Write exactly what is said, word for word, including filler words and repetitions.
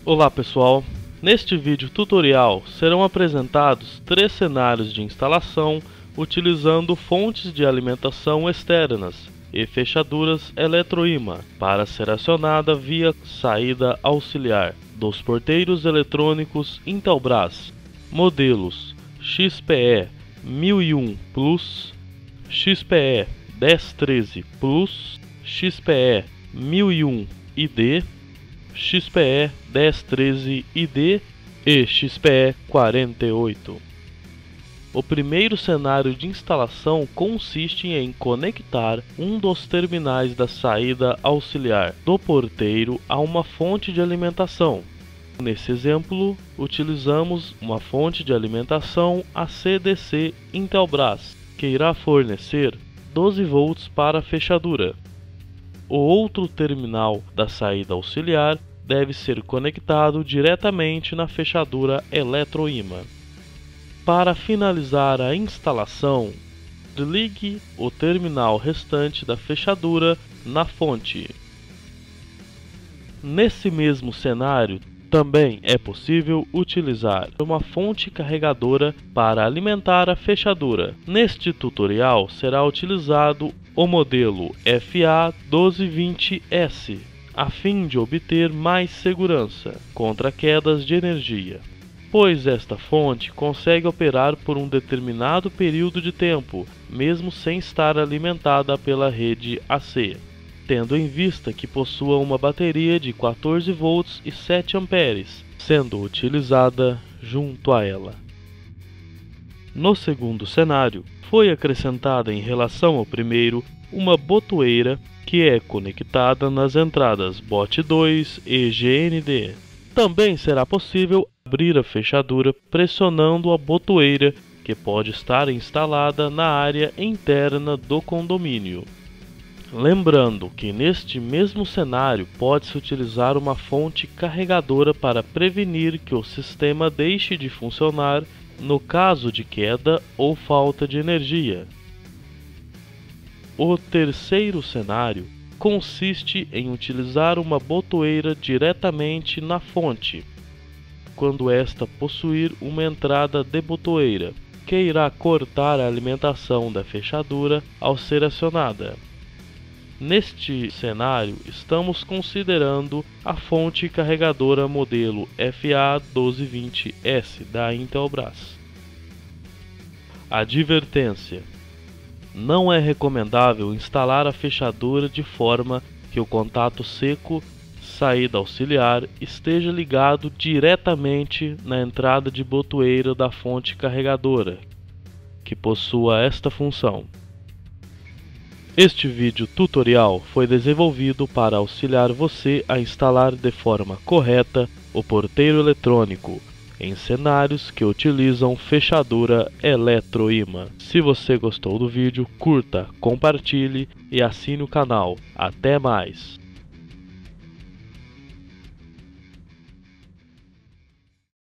Olá pessoal, neste vídeo tutorial serão apresentados três cenários de instalação utilizando fontes de alimentação externas e fechaduras eletroímã para ser acionada via saída auxiliar dos porteiros eletrônicos Intelbras, modelos X P E mil e um Plus, X P E dez treze Plus, X P E mil e um I D, X P E dez treze I D e X P E quarenta e oito. O primeiro cenário de instalação consiste em conectar um dos terminais da saída auxiliar do porteiro a uma fonte de alimentação. Nesse exemplo, utilizamos uma fonte de alimentação A C D C Intelbras, que irá fornecer doze volts para a fechadura. O outro terminal da saída auxiliar deve ser conectado diretamente na fechadura eletroímã. Para finalizar a instalação, ligue o terminal restante da fechadura na fonte. Nesse mesmo cenário, também é possível utilizar uma fonte carregadora para alimentar a fechadura. Neste tutorial será utilizado o modelo F A doze vinte S, a fim de obter mais segurança contra quedas de energia, pois esta fonte consegue operar por um determinado período de tempo, mesmo sem estar alimentada pela rede A C, tendo em vista que possua uma bateria de quatorze volts e sete amperes, sendo utilizada junto a ela. No segundo cenário, foi acrescentada em relação ao primeiro uma botoeira que é conectada nas entradas B O T dois e G N D. Também será possível abrir a fechadura pressionando a botoeira, que pode estar instalada na área interna do condomínio. Lembrando que neste mesmo cenário pode-se utilizar uma fonte carregadora para prevenir que o sistema deixe de funcionar no caso de queda ou falta de energia. O terceiro cenário consiste em utilizar uma botoeira diretamente na fonte, quando esta possuir uma entrada de botoeira, que irá cortar a alimentação da fechadura ao ser acionada. Neste cenário, estamos considerando a fonte carregadora modelo F A doze vinte S da Intelbras. Advertência: não é recomendável instalar a fechadura de forma que o contato seco saída auxiliar esteja ligado diretamente na entrada de botoeira da fonte carregadora, que possua esta função. Este vídeo tutorial foi desenvolvido para auxiliar você a instalar de forma correta o porteiro eletrônico em cenários que utilizam fechadura eletroímã. Se você gostou do vídeo, curta, compartilhe e assine o canal. Até mais!